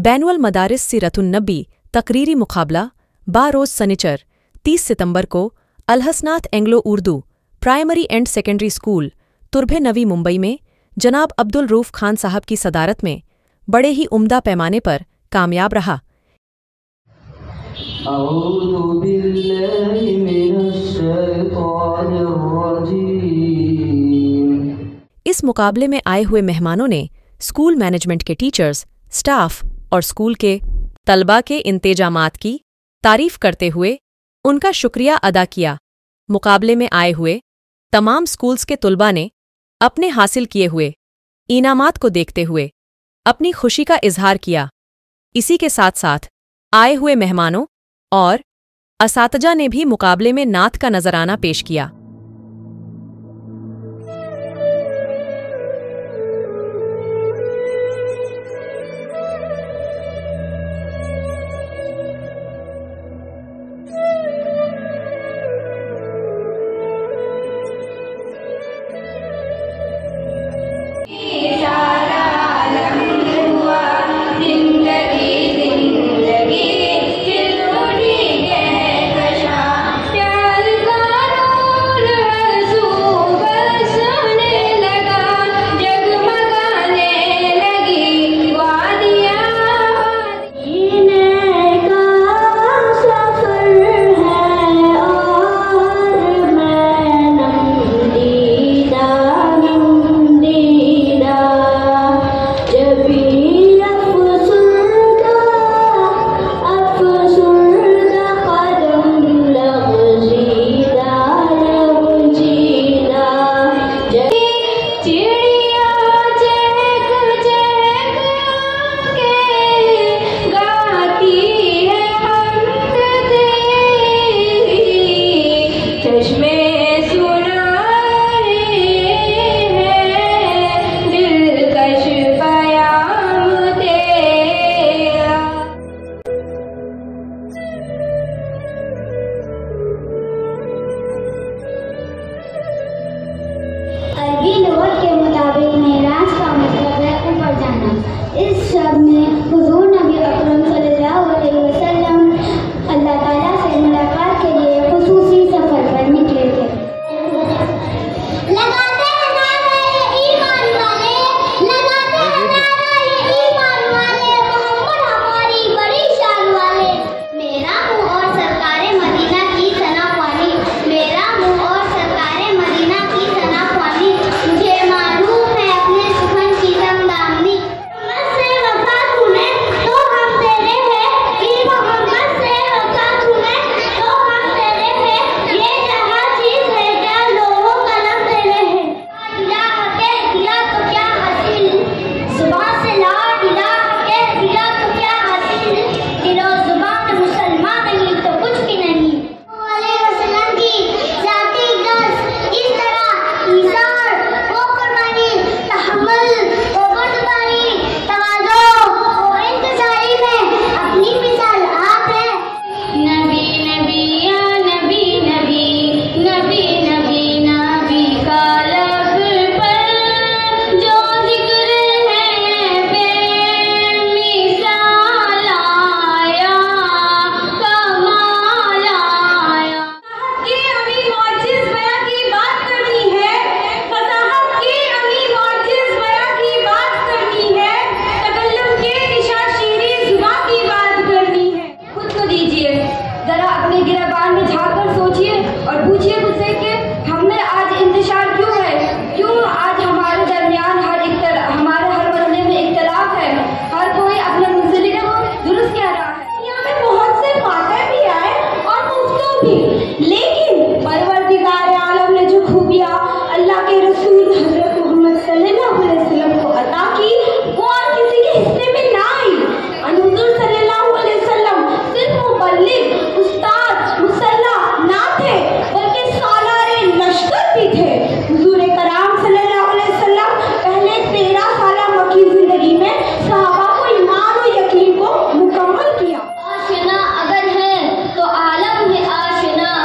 बैनुअल मदारिस सीरतुन नबी तकरीरी मुकाबला रोज़ सनिचर 30 सितंबर को Alhasanat Anglo Urdu primary and secondary school Turbhe Navi Mumbai में जनाब अब्दुल रऊफ खान साहब की सदारत में बड़े ही उम्दा पैमाने पर कामयाब रहा। इस मुकाबले में आए हुए मेहमानों ने स्कूल मैनेजमेंट के टीचर्स, स्टाफ और स्कूल के तलबा के इंतेजामात की तारीफ करते हुए उनका शुक्रिया अदा किया। मुकाबले में आए हुए तमाम स्कूल्स के तुलबा ने अपने हासिल किए हुए इनामात को देखते हुए अपनी खुशी का इजहार किया। इसी के साथ साथ आए हुए मेहमानों और असातिजा ने भी मुकाबले में नात का नजराना पेश किया। अगर है तो आलम है आशना।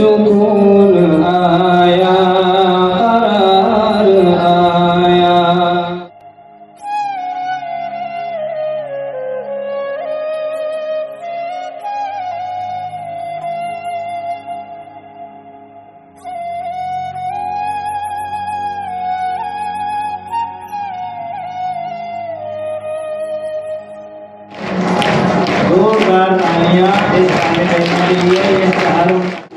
सुकून आया, करार आया। जोरदार तालियां इस तालिब इल्म के लिए। ये चारों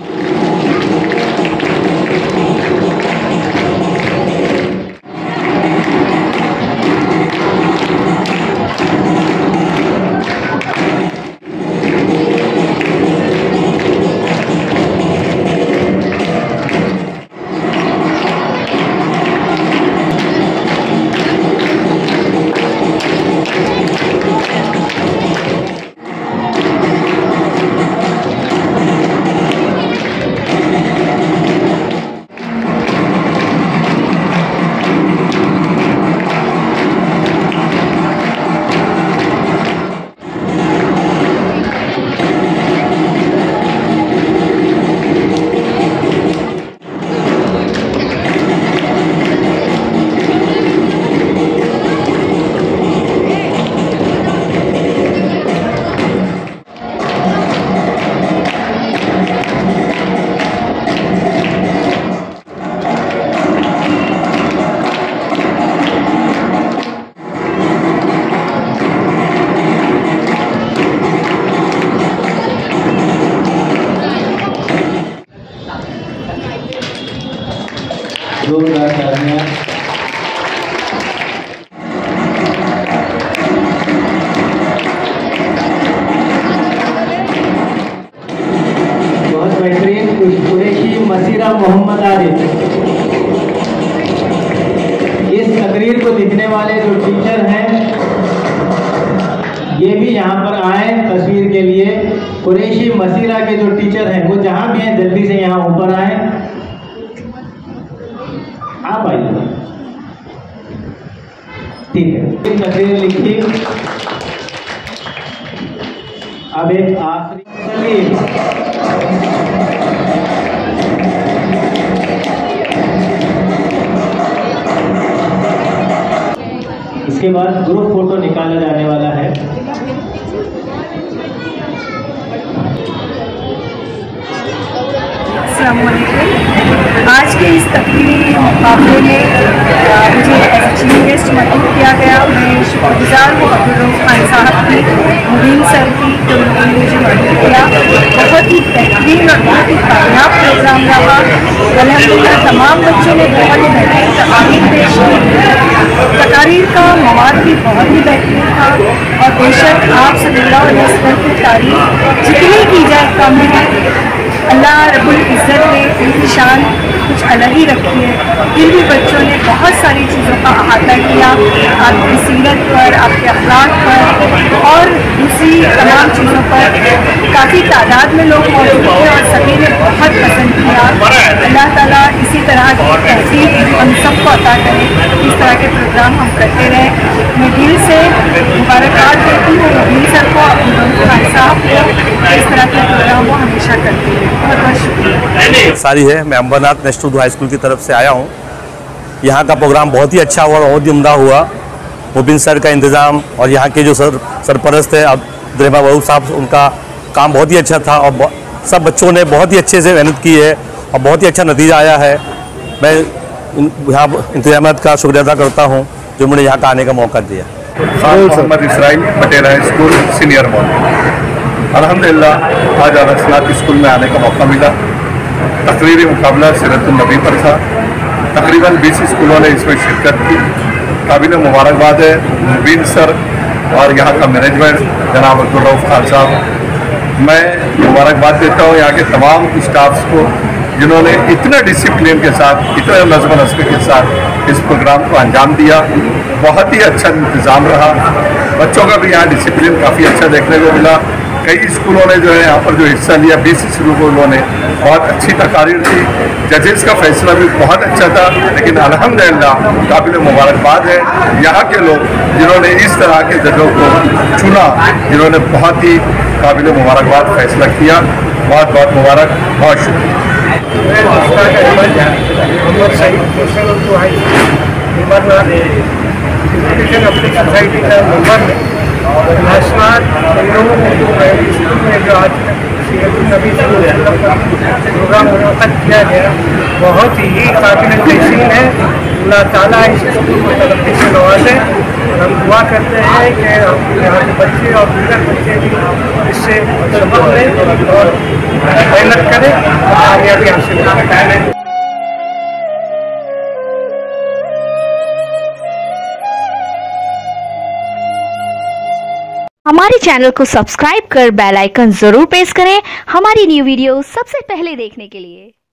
जोरदार तालियां। बहुत बेहतरीन कुरैशी मसीरा मोहम्मद आरिफ। इस तकरीर को लिखने वाले जो टीचर हैं ये भी यहाँ पर आए तस्वीर के लिए। कुरैशी मसीरा के जो टीचर हैं वो जहाँ भी हैं जल्दी से यहाँ ऊपर आए। आप आइए, ठीक है। तस्वीर लिखी। अब एक आखिरी तस्वीर। इसके बाद ग्रुप फोटो निकाला जाने वाला है। आज के इस तकरीरी मुकाबले में मुझे एज चीफ गेस्ट मदद किया गया। मैं शुक्रगुजार हूँ अब्दुल खान साहब की, मुबीन सर की, जो उन्होंने मुझे मदद किया। बहुत ही बेहतरीन और बहुत ही कामयाब प्रोग्राम रहा। अल्हम्दुलिल्लाह तमाम बच्चों ने बहुत ही बेहतरीन तकारीर पेश की। तकारीर का मवाद भी बहुत ही बेहतरीन था और बेशक आप सल्लल्लाहु अलैहि वसल्लम की तारीफ जितनी की जाए कम है। अल्लाह रब्बुल इज़्ज़त ने उनकी शान कुछ अलग ही रखी है। फिर भी बच्चों ने बहुत सारी चीज़ों का अहाता किया, आपकी सीरत पर, आपके अखलाक पर और दूसरी तमाम चीज़ों पर। काफ़ी तादाद में लोग मौजूद थे और सभी ने बहुत पसंद किया। अल्लाह ताला इसी तरह की तहसीब हम सबको अता करे। इस तरह के प्रोग्राम हम करते रहें। मैं दिल से मुबारकबाद देती हूँ मुबीन सर को, अब्दुल खान साहब को। इस तरह के प्रोग्राम वो हमेशा करते हैं। बहुत बहुत शुक्रिया। सारी है, मैं Ambernath national Urdu high school की तरफ से आया हूँ। यहाँ का प्रोग्राम बहुत ही अच्छा हुआ, बहुत ही उम्दा हुआ। मुबीन सर का इंतज़ाम और यहाँ के जो सरपरस्त है अब्दुल वहूब साहब, उनका काम बहुत ही अच्छा था और सब बच्चों ने बहुत ही अच्छे से मेहनत की है और बहुत ही अच्छा नतीजा आया है। मैं यहाँ इंतजामात का शुक्रिया अदा करता हूँ जो मुझे यहाँ का आने का मौका दिया। Khan Mohammad Israil Patel high school senior मॉल। अल्हम्दुलिल्लाह आज अनसनात स्कूल में आने का मौका मिला। तकरीरी मुकाबला सीरतुन नबी पर था। तकरीबन 20 स्कूलों ने इसमें शिरकत की। काबिल मुबारकबाद है मुबीन सर और यहाँ का मैनेजमेंट जनाब अब्दुल खान साहब। मैं मुबारकबाद देता हूँ यहाँ के तमाम स्टाफ्स को जिन्होंने इतने डिसिप्लिन के साथ, इतने नज़्म नस्क़ के साथ इस प्रोग्राम को अंजाम दिया। बहुत ही अच्छा इंतज़ाम रहा। बच्चों का भी यहाँ डिसिप्लिन काफ़ी अच्छा देखने को मिला। कई स्कूलों ने जो है यहाँ पर जो हिस्सा लिया 20 स्कूलों ने बहुत अच्छी तकारीर थी। जजेस का फैसला भी बहुत अच्छा था। लेकिन अल्हम्दुलिल्लाह काबिल मुबारकबाद है यहाँ के लोग जिन्होंने इस तरह के जजों को चुना, जिन्होंने बहुत ही काबिल मुबारकबाद फैसला किया। बहुत बहुत मुबारक, बहुत शुक्रिया। Mohammad Saeed national Urdu high school उमरनाथ एजुकेशन अपनी सोसाइटी का मेंबर है। लाजनाथ उर्दू प्राइमरी स्कूल में जो आज नबी प्रोग्राम मुनक़द किया गया बहुत ही काबिल तहसीन है। अल्लाह ताला इस स्कूल को तरक्की से नवाजे। हम दुआ करते हैं कि यहाँ के बच्चे और दीगर बच्चे भी इससे सबक लें और मेहनत करें और कामयाबी हासिल करें। हमारे चैनल को सब्सक्राइब कर बेल आइकन जरूर प्रेस करें हमारी न्यू वीडियो सबसे पहले देखने के लिए।